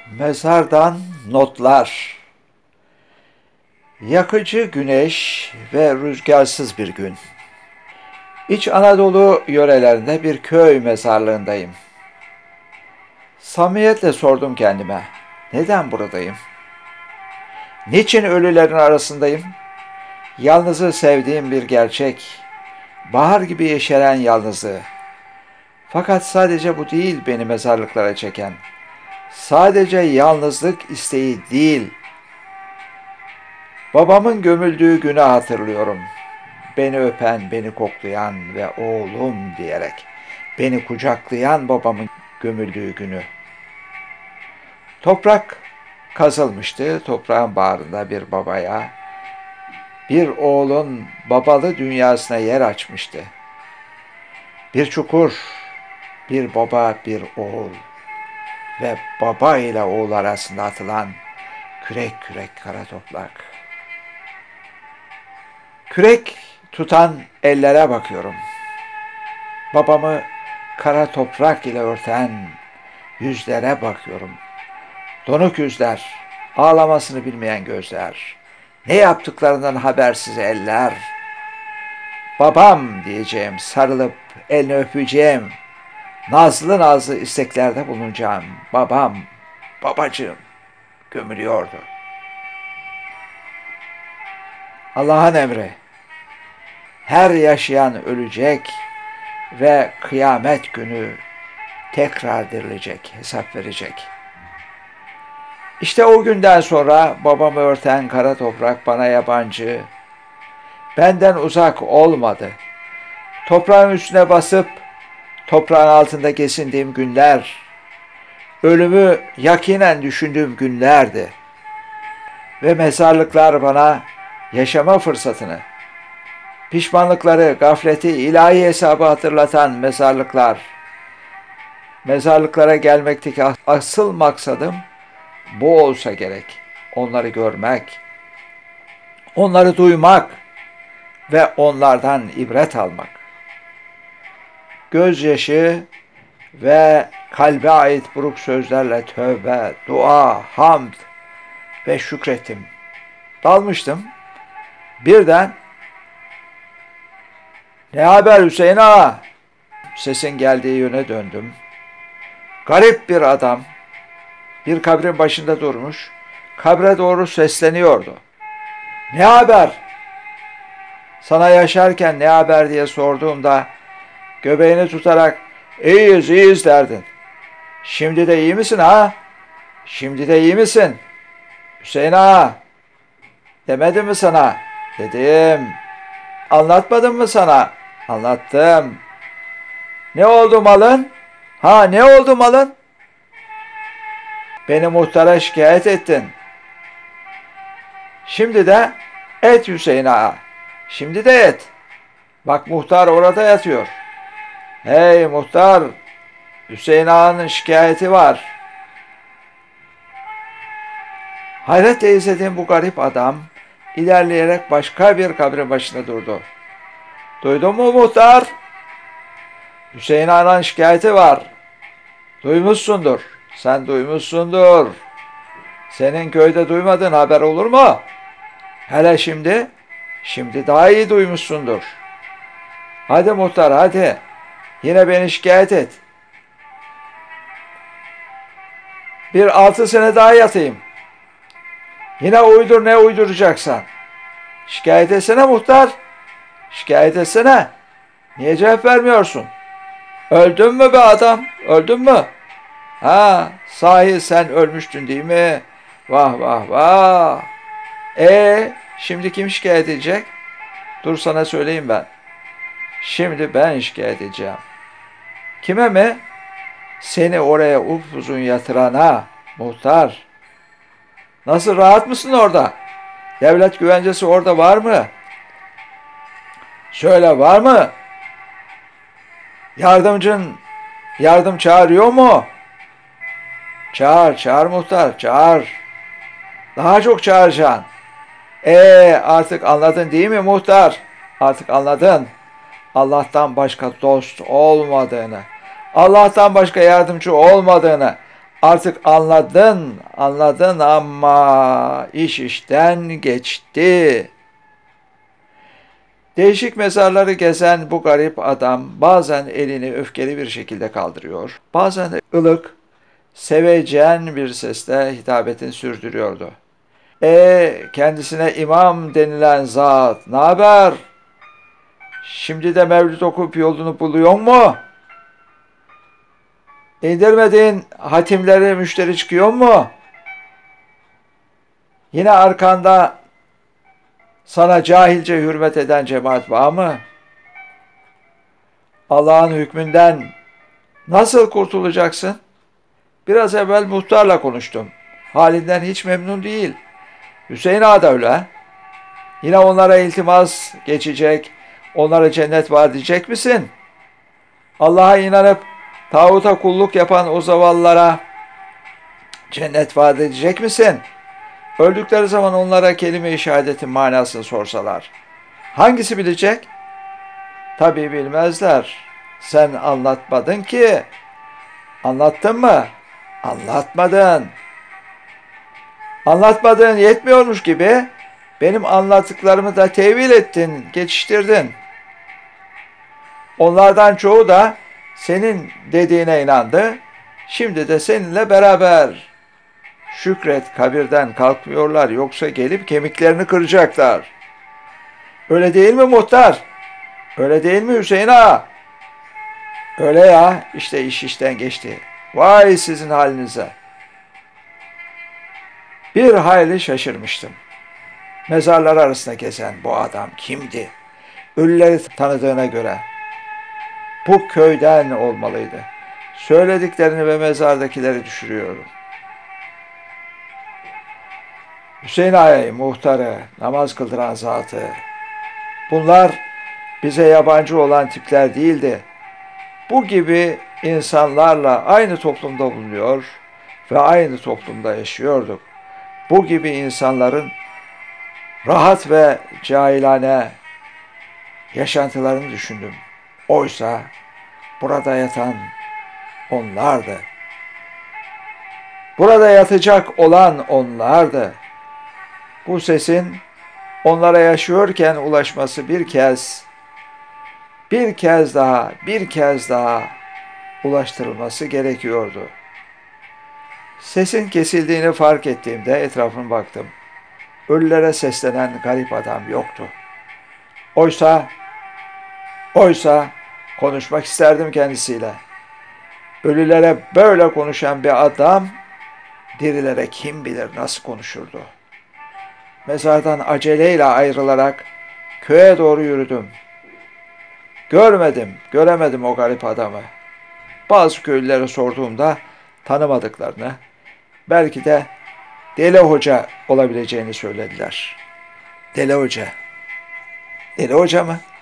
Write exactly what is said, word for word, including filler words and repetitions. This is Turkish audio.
Mezardan notlar. Yakıcı güneş ve rüzgarsız bir gün. İç Anadolu yörelerinde bir köy mezarlığındayım. Samimiyetle sordum kendime, neden buradayım? Niçin ölülerin arasındayım? Yalnızı sevdiğim bir gerçek, bahar gibi yeşeren yalnızlığı. Fakat sadece bu değil beni mezarlıklara çeken. Sadece yalnızlık isteği değil. Babamın gömüldüğü günü hatırlıyorum. Beni öpen, beni koklayan ve oğlum diyerek beni kucaklayan babamın gömüldüğü günü. Toprak kazılmıştı. Toprağın bağrında bir babaya, bir oğlun babalı dünyasına yer açmıştı. Bir çukur, bir baba, bir oğul ve baba ile oğul arasında atılan kürek kürek kara toprak. Kürek tutan ellere bakıyorum. Babamı kara toprak ile örten yüzlere bakıyorum. Donuk yüzler, ağlamasını bilmeyen gözler, ne yaptıklarından habersiz eller. Babam diyeceğim, sarılıp elini öpeceğim, nazlı nazlı isteklerde bulunacağım. Babam, babacığım gömülüyordu. Allah'ın emri, her yaşayan ölecek ve kıyamet günü tekrar dirilecek, hesap verecek. İşte o günden sonra babamı örten kara toprak bana yabancı, benden uzak olmadı. Toprağın üstüne basıp toprağın altında gezindiğim günler, ölümü yakinen düşündüğüm günlerdi. Ve mezarlıklar bana yaşama fırsatını, pişmanlıkları, gafleti, ilahi hesabı hatırlatan mezarlıklar. Mezarlıklara gelmekteki asıl maksadım bu olsa gerek. Onları görmek, onları duymak ve onlardan ibret almak. Gözyaşı ve kalbe ait buruk sözlerle tövbe, dua, hamd ve şükrettim. Dalmıştım. Birden "Ne haber Hüseyin ağa?" Sesin geldiği yöne döndüm. Garip bir adam bir kabrin başında durmuş, kabre doğru sesleniyordu. "Ne haber?" Sana yaşarken ne haber diye sorduğumda göbeğini tutarak "İyiyiz, iyiyiz" derdin. "Şimdi de iyi misin ha? Şimdi de iyi misin? Hüseyin ağa, demedim mi sana?" Dedim. "Anlatmadım mı sana?" Anlattım. "Ne oldu malın? Ha ne oldu malın?" "Beni muhtara şikayet ettin." "Şimdi de et Hüseyin ağa. Şimdi de et. Bak muhtar orada yatıyor." "Hey muhtar, Hüseyin ağanın şikayeti var." Hayretle izlediğim bu garip adam ilerleyerek başka bir kabrin başında durdu. "Duydun mu muhtar? Hüseyin ağanın şikayeti var. Duymuşsundur. Sen duymuşsundur. Senin köyde duymadığın haber olur mu? Hele şimdi, şimdi daha iyi duymuşsundur. Hadi muhtar hadi. Yine beni şikayet et. Bir altı sene daha yatayım. Yine uydur ne uyduracaksan. Şikayet etsene muhtar. Şikayet etsene. Niye cevap vermiyorsun? Öldün mü be adam? Öldün mü? Ha, sahi sen ölmüştün değil mi? Vah vah vah. E şimdi kim şikayet edecek? Dur sana söyleyeyim ben. Şimdi ben şikayet edeceğim. Kime mi? Seni oraya upuzun yatırana, muhtar. Nasıl, rahat mısın orada? Devlet güvencesi orada var mı? Söyle, var mı? Yardımcın yardım çağırıyor mu? Çağır, çağır muhtar, çağır. Daha çok çağıracaksın. Ee, artık anladın değil mi muhtar? Artık anladın. Allah'tan başka dost olmadığını, Allah'tan başka yardımcı olmadığını, Artık anladın, anladın ama iş işten geçti. Değişik mezarları gezen bu garip adam bazen elini öfkeli bir şekilde kaldırıyor, bazen de ılık, sevecen bir sesle hitabetini sürdürüyordu. E kendisine imam denilen zat, ne haber? Şimdi de mevlüt okuyup yolunu buluyor mu? İndirmediğin hatimleri müşteri çıkıyor mu? Yine arkanda sana cahilce hürmet eden cemaat var mı? Allah'ın hükmünden nasıl kurtulacaksın? Biraz evvel muhtarla konuştum. Halinden hiç memnun değil. Hüseyin Ağa da öyle. Yine onlara iltimas geçecek, onlara cennet var diyecek misin? Allah'a inanıp tağuta kulluk yapan o zavallılara cennet vaat edecek misin? Öldükleri zaman onlara kelime-i şehadetin manasını sorsalar, hangisi bilecek? Tabii bilmezler. Sen anlatmadın ki. Anlattın mı? Anlatmadın. Anlatmadığın yetmiyormuş gibi benim anlattıklarımı da tevil ettin, geçiştirdin. Onlardan çoğu da senin dediğine inandı. Şimdi de seninle beraber. Şükret, kabirden kalkmıyorlar, yoksa gelip kemiklerini kıracaklar. Öyle değil mi muhtar? Öyle değil mi Hüseyin Ağa? Öyle ya, işte iş işten geçti. Vay sizin halinize. Bir hayli şaşırmıştım. Mezarlar arasında gezen bu adam kimdi? Ölüleri tanıdığına göre bu köyden olmalıydı. Söylediklerini ve mezardakileri düşürüyorum. Hüseyin Ağa'yı, muhtarı, namaz kıldıran zatı. Bunlar bize yabancı olan tipler değildi. Bu gibi insanlarla aynı toplumda bulunuyor ve aynı toplumda yaşıyorduk. Bu gibi insanların rahat ve cahilane yaşantılarını düşündüm. Oysa burada yatan onlardı. Burada yatacak olan onlardı. Bu sesin onlara yaşıyorken ulaşması bir kez, bir kez daha, bir kez daha ulaştırılması gerekiyordu. Sesin kesildiğini fark ettiğimde etrafıma baktım. Ölülere seslenen garip adam yoktu. Oysa, oysa konuşmak isterdim kendisiyle. Ölülere böyle konuşan bir adam, dirilere kim bilir nasıl konuşurdu. Mezardan aceleyle ayrılarak köye doğru yürüdüm. Görmedim, göremedim o garip adamı. Bazı köylülere sorduğumda tanımadıklarını, belki de Deli Hoca olabileceğini söylediler. Deli Hoca. Deli Hoca mı?